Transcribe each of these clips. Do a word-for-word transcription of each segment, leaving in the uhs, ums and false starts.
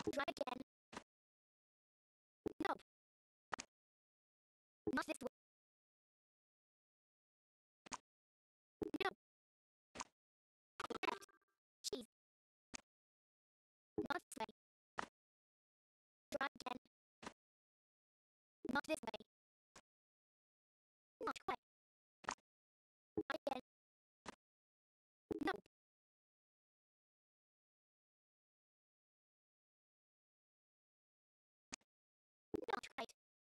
Try again. No. Not this way. No. Left. Cheese. Not this way. Try again. Not this way. Not quite. Try again. No. Not quite.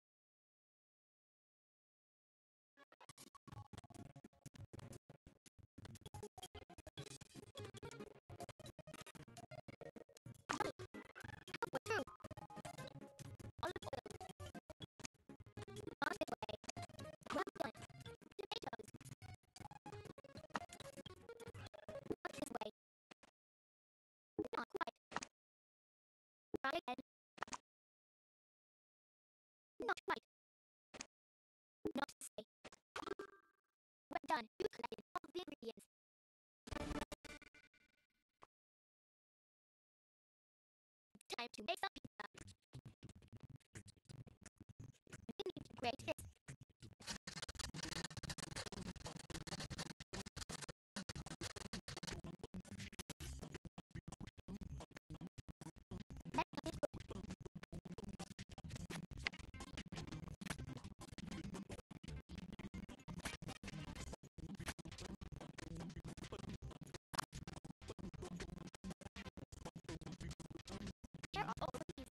Halfway through. Olive oil. Not this way. Well done. Tomatoes. Not this way. Not quite. Try again. Not quite. Not this way. We're done. You collected all the ingredients. Time to make some pizza. You need to grate this. Let it cook. Here are all the cheese.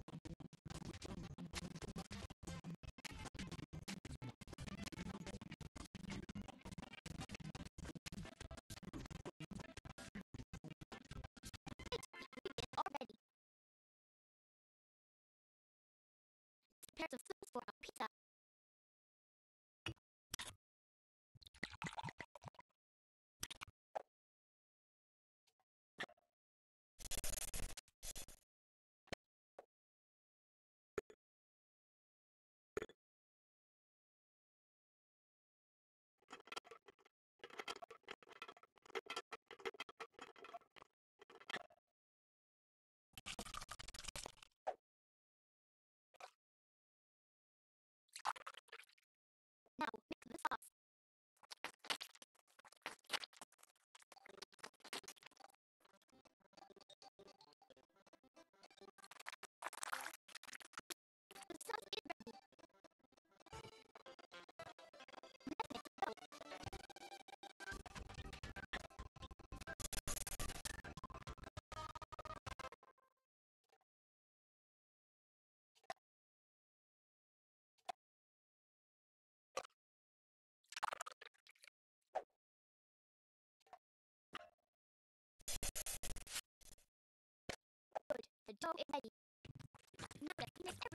It's all ready. Prepare some sauce for our pizza. Now, mix the sauce. The sauce is ready. Let it go. Good. The dough is ready. Now let's mix everything.